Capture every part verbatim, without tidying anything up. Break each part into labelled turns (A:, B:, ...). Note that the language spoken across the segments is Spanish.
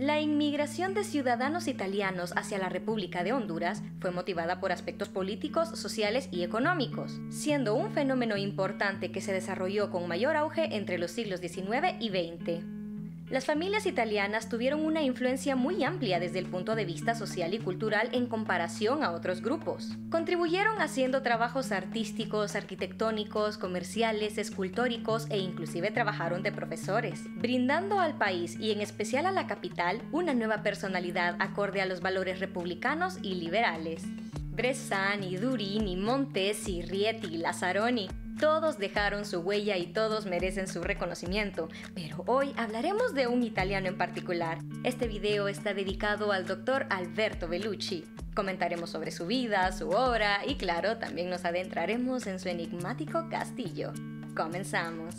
A: La inmigración de ciudadanos italianos hacia la República de Honduras fue motivada por aspectos políticos, sociales y económicos, siendo un fenómeno importante que se desarrolló con mayor auge entre los siglos diecinueve y veinte. Las familias italianas tuvieron una influencia muy amplia desde el punto de vista social y cultural en comparación a otros grupos. Contribuyeron haciendo trabajos artísticos, arquitectónicos, comerciales, escultóricos e inclusive trabajaron de profesores, brindando al país y en especial a la capital una nueva personalidad acorde a los valores republicanos y liberales. Bressani, Durini, Montesi, Rieti, Lazzaroni, todos dejaron su huella y todos merecen su reconocimiento, pero hoy hablaremos de un italiano en particular. Este video está dedicado al doctor Alberto Bellucci. Comentaremos sobre su vida, su obra y claro, también nos adentraremos en su enigmático castillo. Comenzamos.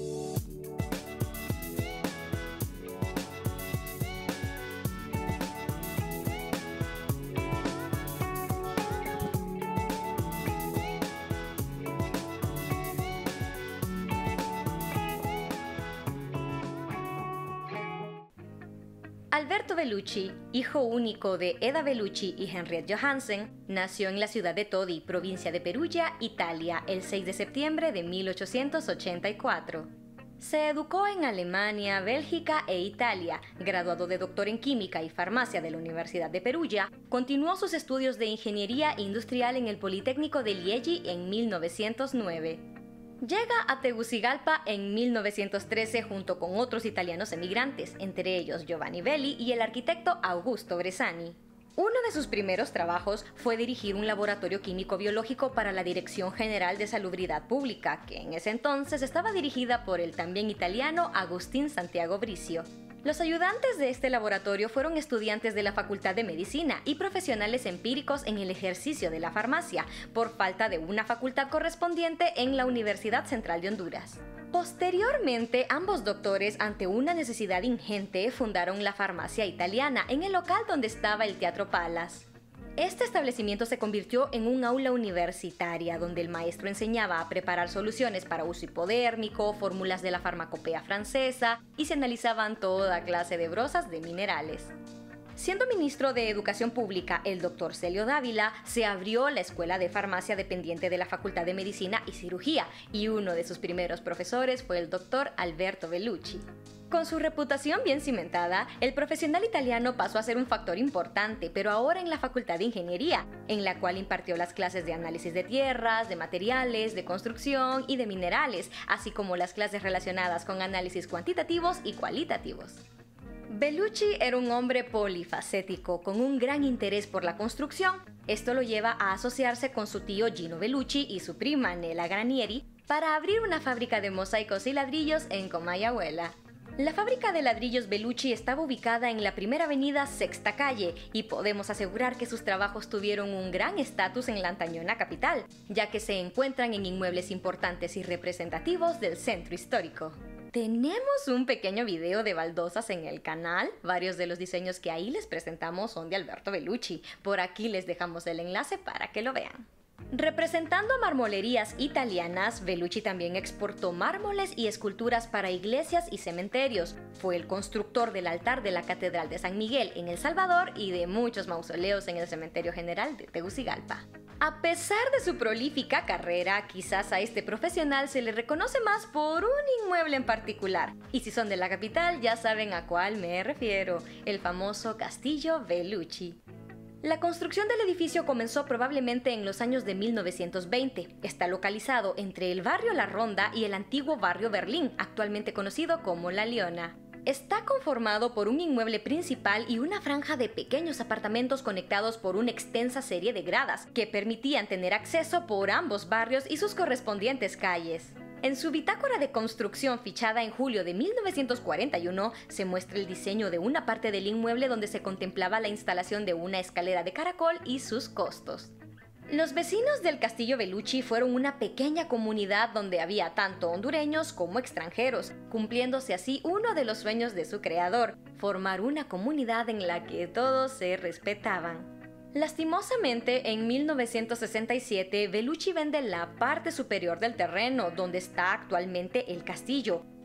A: Alberto Bellucci, hijo único de Eda Bellucci y Henriette Johansen, nació en la ciudad de Todi, provincia de Perugia, Italia, el seis de septiembre de mil ochocientos ochenta y cuatro. Se educó en Alemania, Bélgica e Italia. Graduado de doctor en Química y Farmacia de la Universidad de Perugia, continuó sus estudios de Ingeniería Industrial en el Politécnico de Liegi en mil novecientos nueve. Llega a Tegucigalpa en mil novecientos trece junto con otros italianos emigrantes, entre ellos Giovanni Belli y el arquitecto Augusto Bressani. Uno de sus primeros trabajos fue dirigir un laboratorio químico-biológico para la Dirección General de Salubridad Pública, que en ese entonces estaba dirigida por el también italiano Agustín Santiago Bricio. Los ayudantes de este laboratorio fueron estudiantes de la Facultad de Medicina y profesionales empíricos en el ejercicio de la farmacia, por falta de una facultad correspondiente en la Universidad Central de Honduras. Posteriormente, ambos doctores, ante una necesidad ingente, fundaron la Farmacia Italiana en el local donde estaba el Teatro Palace. Este establecimiento se convirtió en un aula universitaria donde el maestro enseñaba a preparar soluciones para uso hipodérmico, fórmulas de la farmacopea francesa y se analizaban toda clase de brozas de minerales. Siendo ministro de Educación Pública el doctor Celio Dávila, se abrió la Escuela de Farmacia dependiente de la Facultad de Medicina y Cirugía y uno de sus primeros profesores fue el doctor Alberto Bellucci. Con su reputación bien cimentada, el profesional italiano pasó a ser un factor importante, pero ahora en la Facultad de Ingeniería, en la cual impartió las clases de análisis de tierras, de materiales, de construcción y de minerales, así como las clases relacionadas con análisis cuantitativos y cualitativos. Bellucci era un hombre polifacético, con un gran interés por la construcción. Esto lo lleva a asociarse con su tío Gino Bellucci y su prima Nela Granieri para abrir una fábrica de mosaicos y ladrillos en Comayagüela. La fábrica de ladrillos Bellucci estaba ubicada en la primera avenida Sexta Calle y podemos asegurar que sus trabajos tuvieron un gran estatus en la antañona capital, ya que se encuentran en inmuebles importantes y representativos del centro histórico. Tenemos un pequeño video de baldosas en el canal, varios de los diseños que ahí les presentamos son de Alberto Bellucci, por aquí les dejamos el enlace para que lo vean. Representando a marmolerías italianas, Bellucci también exportó mármoles y esculturas para iglesias y cementerios. Fue el constructor del altar de la Catedral de San Miguel en El Salvador y de muchos mausoleos en el Cementerio General de Tegucigalpa. A pesar de su prolífica carrera, quizás a este profesional se le reconoce más por un inmueble en particular. Y si son de la capital, ya saben a cuál me refiero, el famoso Castillo Bellucci. La construcción del edificio comenzó probablemente en los años de mil novecientos veinte. Está localizado entre el barrio La Ronda y el antiguo barrio Berlín, actualmente conocido como La Leona. Está conformado por un inmueble principal y una franja de pequeños apartamentos conectados por una extensa serie de gradas que permitían tener acceso por ambos barrios y sus correspondientes calles. En su bitácora de construcción fichada en julio de mil novecientos cuarenta y uno se muestra el diseño de una parte del inmueble donde se contemplaba la instalación de una escalera de caracol y sus costos. Los vecinos del Castillo Bellucci fueron una pequeña comunidad donde había tanto hondureños como extranjeros, cumpliéndose así uno de los sueños de su creador, formar una comunidad en la que todos se respetaban. Lastimosamente, en mil novecientos sesenta y siete, Bellucci vende la parte superior del terreno donde está actualmente el castillo,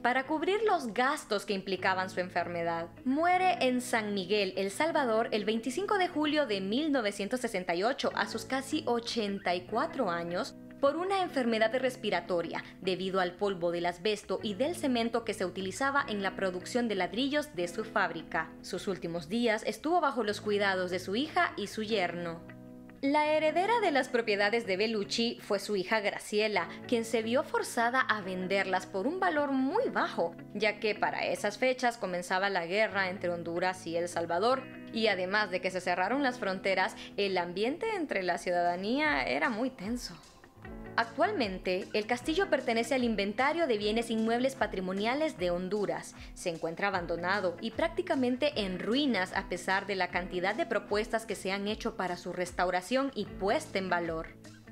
A: para cubrir los gastos que implicaban su enfermedad. Muere en San Miguel, El Salvador, el veinticinco de julio de mil novecientos sesenta y ocho, a sus casi ochenta y cuatro años, por una enfermedad respiratoria, debido al polvo del asbesto y del cemento que se utilizaba en la producción de ladrillos de su fábrica. Sus últimos días estuvo bajo los cuidados de su hija y su yerno. La heredera de las propiedades de Bellucci fue su hija Graciela, quien se vio forzada a venderlas por un valor muy bajo, ya que para esas fechas comenzaba la guerra entre Honduras y El Salvador, y además de que se cerraron las fronteras, el ambiente entre la ciudadanía era muy tenso. Actualmente, el castillo pertenece al Inventario de Bienes Inmuebles Patrimoniales de Honduras. Se encuentra abandonado y prácticamente en ruinas a pesar de la cantidad de propuestas que se han hecho para su restauración y puesta en valor.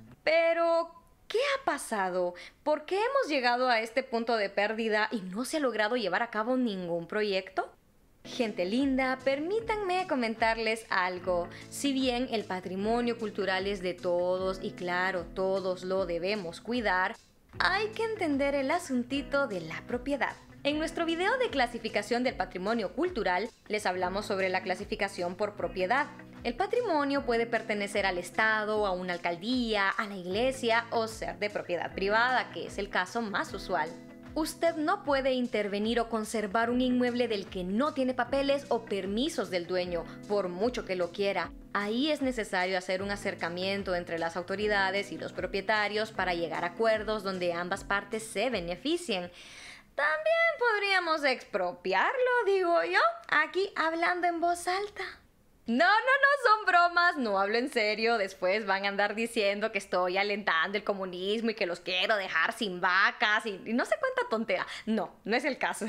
A: Pero, ¿qué ha pasado? ¿Por qué hemos llegado a este punto de pérdida y no se ha logrado llevar a cabo ningún proyecto? Gente linda, permítanme comentarles algo. Si bien el patrimonio cultural es de todos y claro, todos lo debemos cuidar, hay que entender el asuntito de la propiedad. En nuestro video de clasificación del patrimonio cultural, les hablamos sobre la clasificación por propiedad. El patrimonio puede pertenecer al Estado, a una alcaldía, a la iglesia o ser de propiedad privada, que es el caso más usual. Usted no puede intervenir o conservar un inmueble del que no tiene papeles o permisos del dueño, por mucho que lo quiera. Ahí es necesario hacer un acercamiento entre las autoridades y los propietarios para llegar a acuerdos donde ambas partes se beneficien. También podríamos expropiarlo, digo yo, aquí hablando en voz alta. No, no, no, son bromas, no hablo en serio, después van a andar diciendo que estoy alentando el comunismo y que los quiero dejar sin vacas y, y no sé cuánta tontera. No, no es el caso.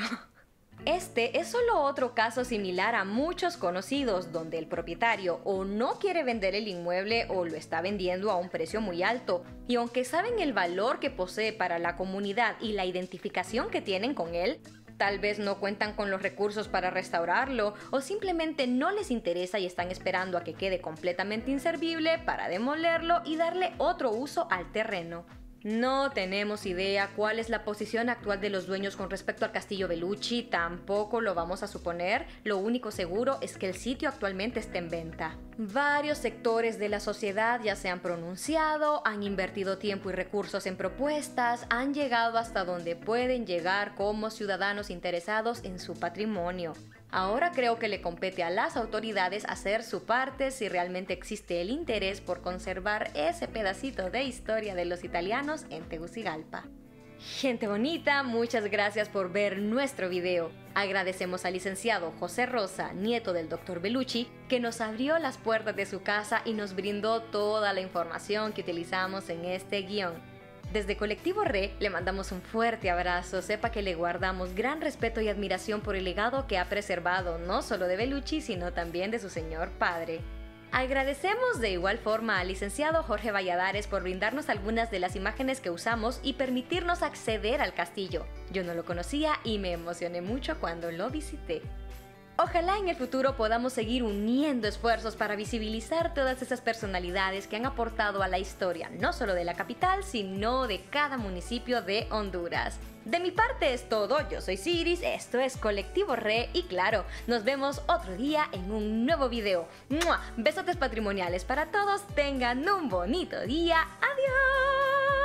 A: Este es solo otro caso similar a muchos conocidos, donde el propietario o no quiere vender el inmueble o lo está vendiendo a un precio muy alto, y aunque saben el valor que posee para la comunidad y la identificación que tienen con él, tal vez no cuentan con los recursos para restaurarlo o simplemente no les interesa y están esperando a que quede completamente inservible para demolerlo y darle otro uso al terreno. No tenemos idea cuál es la posición actual de los dueños con respecto al castillo Bellucci, tampoco lo vamos a suponer, lo único seguro es que el sitio actualmente está en venta. Varios sectores de la sociedad ya se han pronunciado, han invertido tiempo y recursos en propuestas, han llegado hasta donde pueden llegar como ciudadanos interesados en su patrimonio. Ahora creo que le compete a las autoridades hacer su parte si realmente existe el interés por conservar ese pedacito de historia de los italianos en Tegucigalpa. Gente bonita, muchas gracias por ver nuestro video. Agradecemos al licenciado José Rosa, nieto del doctor Bellucci, que nos abrió las puertas de su casa y nos brindó toda la información que utilizamos en este guión. Desde Colectivo Re le mandamos un fuerte abrazo, sepa que le guardamos gran respeto y admiración por el legado que ha preservado no solo de Bellucci, sino también de su señor padre. Agradecemos de igual forma al licenciado Jorge Valladares por brindarnos algunas de las imágenes que usamos y permitirnos acceder al castillo. Yo no lo conocía y me emocioné mucho cuando lo visité. Ojalá en el futuro podamos seguir uniendo esfuerzos para visibilizar todas esas personalidades que han aportado a la historia, no solo de la capital, sino de cada municipio de Honduras. De mi parte es todo, yo soy Siris, esto es Colectivo Re y claro, nos vemos otro día en un nuevo video. ¡Mua! Besotes patrimoniales para todos, tengan un bonito día, ¡adiós!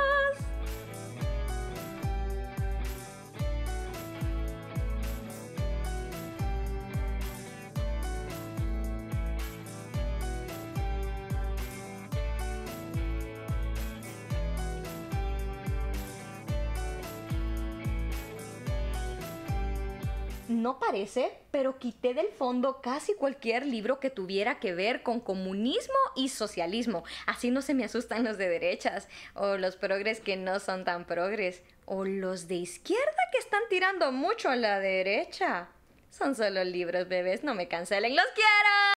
A: No parece, pero quité del fondo casi cualquier libro que tuviera que ver con comunismo y socialismo. Así no se me asustan los de derechas, o los progres que no son tan progres, o los de izquierda que están tirando mucho a la derecha. Son solo libros, bebés, no me cancelen. ¡Los quiero!